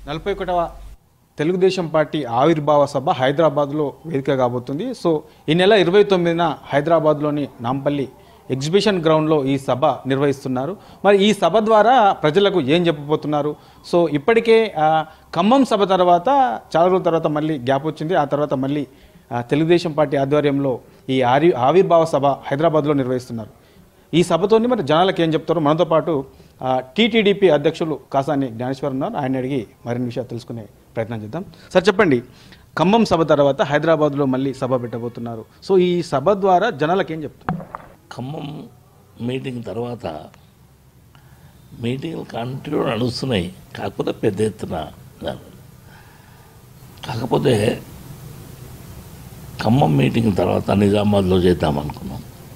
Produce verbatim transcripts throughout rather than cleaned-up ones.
నలభై ఒకటవ తెలుగుదేశం పార్టీ ఆవిర్భావ సభ హైదరాబాద్లో వేదిక కాబోతుంది. సో ఈ నెల ఇరవై తొమ్మిదిన హైదరాబాద్లోని నాంపల్లి ఎగ్జిబిషన్ గ్రౌండ్లో ఈ సభ నిర్వహిస్తున్నారు. మరి ఈ సభ ద్వారా ప్రజలకు ఏం చెప్పబోతున్నారు? సో ఇప్పటికే ఖమ్మం సభ తర్వాత చాలా రోజుల తర్వాత మళ్ళీ గ్యాప్ వచ్చింది. ఆ తర్వాత మళ్ళీ తెలుగుదేశం పార్టీ ఆధ్వర్యంలో ఈ ఆవి ఆవిర్భావ సభ హైదరాబాద్లో నిర్వహిస్తున్నారు. ఈ సభతోని మరి జనాలకు ఏం చెప్తారో మనతో పాటు టీటీడీపీ అధ్యక్షులు కాసాని జ్ఞానేశ్వర్ ఉన్నారు. ఆయన అడిగి మరిన్ని విషయాలు తెలుసుకునే ప్రయత్నం చేద్దాం. సార్ చెప్పండి, ఖమ్మం సభ తర్వాత హైదరాబాద్లో మళ్ళీ సభ పెట్టబోతున్నారు. సో ఈ సభ ద్వారా జనాలకు ఏం చెప్తారు? ఖమ్మం మీటింగ్ తర్వాత మీటింగ్లు కంటిన్యూ నడుస్తున్నాయి, కాకపోతే పెద్ద ఎత్తున. కాకపోతే ఖమ్మం మీటింగ్ తర్వాత నిజామాబాద్లో చేద్దామనుకున్నాం.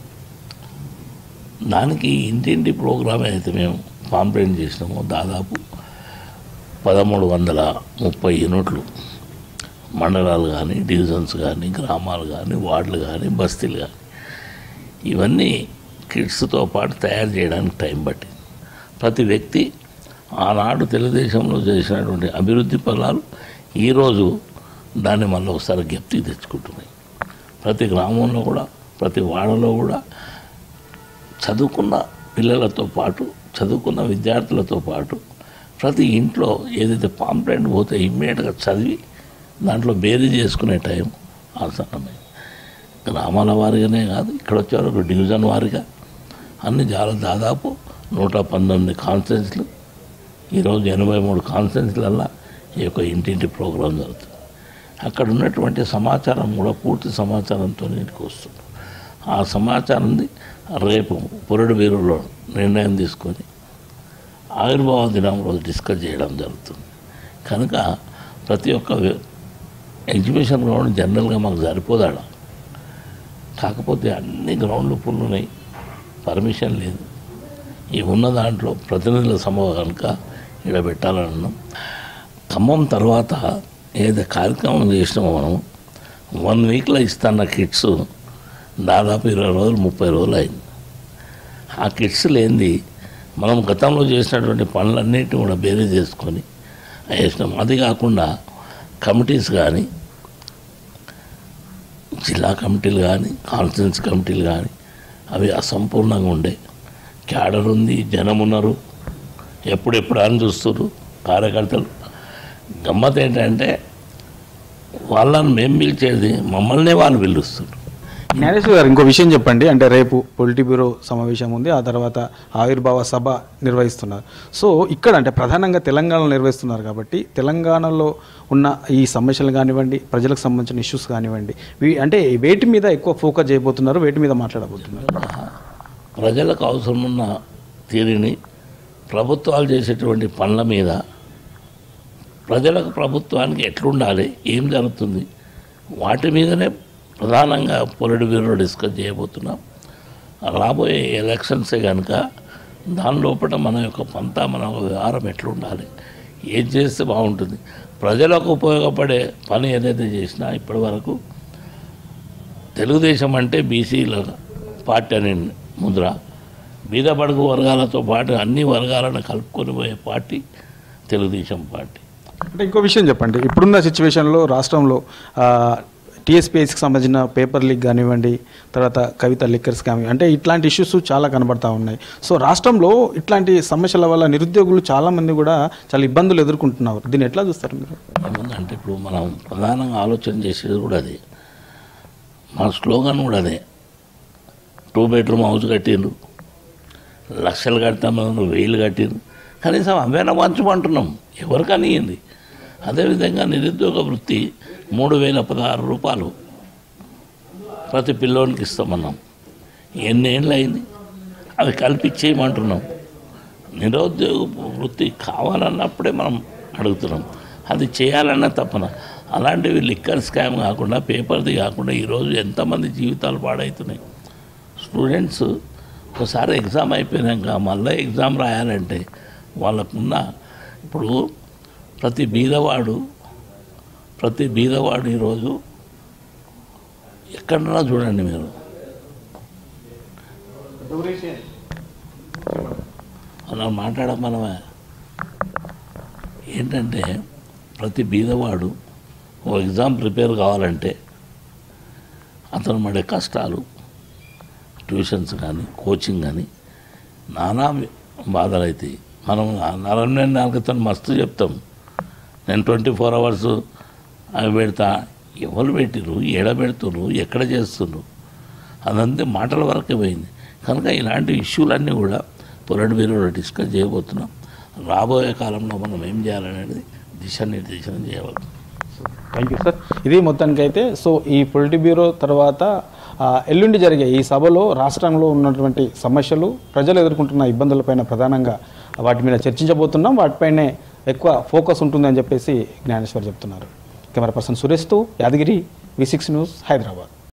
దానికి ఇంటింటి ప్రోగ్రామ్ అయితే మేము పాంప్లెట్ చేసినామో దాదాపు పదమూడు వందల ముప్పై యూనిట్లు మండలాలు కానీ, డివిజన్స్ కానీ, గ్రామాలు కానీ, వార్డులు కానీ, బస్తీలు కానీ ఇవన్నీ కిట్స్తో పాటు తయారు చేయడానికి టైం పట్టింది. ప్రతి వ్యక్తి ఆనాడు తెలుగుదేశంలో చేసినటువంటి అభివృద్ధి ఫలాలు ఈరోజు దాన్ని మళ్ళీ ఒకసారి జ్ఞప్తికి తెచ్చుకుంటున్నాయి. ప్రతి గ్రామంలో కూడా, ప్రతి వాడలో కూడా చదువుకున్న పిల్లలతో పాటు, చదువుకున్న విద్యార్థులతో పాటు ప్రతి ఇంట్లో ఏదైతే పాంప్లెట్ పోతే ఇమ్మీడియట్గా చదివి దాంట్లో బేరీ చేసుకునే టైం ఆసన్నమైంది. గ్రామాల వారిగానే కాదు, ఇక్కడ వచ్చారు ఒక డివిజన్ వారిగా అన్ని చాలా దాదాపు నూట పంతొమ్మిది కాన్ఫరెన్స్లు, ఈరోజు ఎనభై మూడు కాన్ఫరెన్స్లల్లా ఈ యొక్క ఇంటింటి ప్రోగ్రాం జరుగుతుంది. అక్కడ ఉన్నటువంటి సమాచారం కూడా పూర్తి సమాచారంతో ఇంటికి వస్తుంది. ఆ సమాచారాన్ని రేపు పురడు వీరులో నిర్ణయం తీసుకొని ఆవిర్భావ దినం రోజు డిస్కస్ చేయడం జరుగుతుంది. కనుక ప్రతి ఒక్క ఎగ్జిబిషన్ గ్రౌండ్ జనరల్గా మాకు సరిపోదాడ, కాకపోతే అన్ని గ్రౌండ్లు ఫుల్ ఉన్నాయి, పర్మిషన్ లేదు. ఈ ఉన్న దాంట్లో ప్రతినిధుల సభ కనుక ఇక్కడ పెట్టాలన్నాం. ఖమ్మం తర్వాత ఏదైతే కార్యక్రమం చేసినామో మనం వన్ వీక్లో ఇస్తున్న కిట్స్ దాదాపు ఇరవై రోజులు ముప్పై రోజులు అయింది. ఆ కిట్స్ లేనిది మనం గతంలో చేసినటువంటి పనులన్నిటిని కూడా బేరీ చేసుకొని వేసినాం. అది కాకుండా కమిటీస్ కానీ, జిల్లా కమిటీలు కానీ, కాన్ఫరెన్స్ కమిటీలు కానీ అవి అసంపూర్ణంగా ఉండే. క్యాడర్ ఉంది, జనం ఉన్నారు, ఎప్పుడెప్పుడు అని చూస్తున్నారు కార్యకర్తలు. గమ్మత్ ఏంటంటే వాళ్ళని మేము పిలిచేది మమ్మల్నే వాళ్ళు పిలుస్తున్నారు. జ్ఞానేశ్వర్ గారు, ఇంకో విషయం చెప్పండి. అంటే రేపు పొలిటీ బ్యూరో సమావేశం ఉంది, ఆ తర్వాత ఆవిర్భావ సభ నిర్వహిస్తున్నారు. సో ఇక్కడ అంటే ప్రధానంగా తెలంగాణలో నిర్వహిస్తున్నారు కాబట్టి తెలంగాణలో ఉన్న ఈ సమస్యలు కానివ్వండి, ప్రజలకు సంబంధించిన ఇష్యూస్ కానివ్వండి, అంటే వేటి మీద ఎక్కువ ఫోకస్ చేయబోతున్నారు, వేటి మీద మాట్లాడబోతున్నారు? ప్రజలకు అవసరం ఉన్న తీరుని, ప్రభుత్వాలు చేసేటువంటి పనుల మీద, ప్రజలకు ప్రభుత్వానికి ఎట్లుండాలి, ఏం జరుగుతుంది, వాటి మీదనే ప్రధానంగా పొలిటి బ్యూరో డిస్కస్ చేయబోతున్నాం. రాబోయే ఎలక్షన్సే కనుక దాని లోపల మన యొక్క పంతా, మన వ్యవహారం ఎట్లుండాలి, ఏం చేస్తే బాగుంటుంది, ప్రజలకు ఉపయోగపడే పని ఏదైతే చేసినా ఇప్పటి వరకు తెలుగుదేశం అంటే బీసీల పార్టీ అనే ముద్ర, బీద బడుగు వర్గాలతో పాటు అన్ని వర్గాలను కలుపుకొని పోయే పార్టీ తెలుగుదేశం పార్టీ. అంటే ఇంకో విషయం చెప్పండి, ఇప్పుడున్న సిచ్యువేషన్లో రాష్ట్రంలో టీఎస్పీఎస్కి సంబంధించిన పేపర్ లీక్ కానివ్వండి, తర్వాత కవిత లిక్కర్స్ కానివ్వండి, అంటే ఇట్లాంటి ఇష్యూస్ చాలా కనబడతా ఉన్నాయి. సో రాష్ట్రంలో ఇట్లాంటి సమస్యల వల్ల నిరుద్యోగులు చాలామంది కూడా చాలా ఇబ్బందులు ఎదుర్కొంటున్నారు. దీన్ని ఎట్లా చూస్తారు మీరు? ఏముందంటే ఇప్పుడు మనం ప్రధానంగా ఆలోచన చేసేది కూడా అదే, మన స్లోగన్ కూడా అదే. టూ బెడ్రూమ్ హౌస్ కట్టిండ్రు, లక్షలు కడతామని వెయ్యిలు కట్టిండ్రు, కనీసం అవేనా పంచమంటున్నాం, ఎవరికని ఇవ్వండి. అదేవిధంగా నిరుద్యోగ వృత్తి మూడు వేల పదహారు రూపాయలు ప్రతి పిల్లోనికి ఇస్తామన్నాం. ఎన్ని ఏళ్ళు అయింది, అవి కల్పించేయమంటున్నాం. నిరుద్యోగ వృత్తి కావాలన్నప్పుడే మనం అడుగుతున్నాం, అది చేయాలన్న తప్పన. అలాంటివి లిక్కర్ స్కామ్ కాకుండా, పేపర్ది కాకుండా ఈరోజు ఎంతమంది జీవితాలు పాడవుతున్నాయి. స్టూడెంట్స్ ఒకసారి ఎగ్జామ్ అయిపోయాక మళ్ళీ ఎగ్జామ్ రాయాలంటే వాళ్ళకున్న, ఇప్పుడు ప్రతి బీదవాడు ప్రతి బీదవాడు ఈరోజు ఎక్కడన్నా చూడండి మీరు, అలా మాట్లాడడం మనమే ఏంటంటే ప్రతి బీదవాడు ఓ ఎగ్జామ్ ప్రిపేర్ కావాలంటే అతను పడే కష్టాలు, ట్యూషన్స్ కానీ కోచింగ్ కానీ నానా బాధలు అవుతాయి. మనం నలభై నాలుగుతో మస్తు చెప్తాం, నేను ట్వంటీ ఫోర్ అవర్స్ అవి పెడతా, ఎవరు పెట్టిరు, ఎడ పెడుతున్నారు, ఎక్కడ చేస్తున్నారు, అదంతే మాటల వరకే పోయింది. కనుక ఇలాంటి ఇష్యూలన్నీ కూడా పొలిట్ బ్యూరోలో డిస్కస్ చేయబోతున్నాం. రాబోయే కాలంలో మనం ఏం చేయాలనేది దిశానిర్దేశనం చేయవాలి. Thank you sir. ఇది మొత్తానికైతే సో ఈ పొలిట్ బ్యూరో తర్వాత ఆ, ఎల్లుండి జరిగే ఈ సభలో రాష్ట్రంలో ఉన్నటువంటి సమస్యలు, ప్రజలు ఎదుర్కొంటున్న ఇబ్బందులపైన ప్రధానంగా వాటి మీద చర్చించబోతున్నాం. వాటిపైనే ఎక్కువ ఫోకస్ ఉంటుందని చెప్పేసి జ్ఞానేశ్వర్ చెప్తున్నారు. కెమెరా పర్సన్ సురేష్తో Yadagiri, V six news, Hyderabad.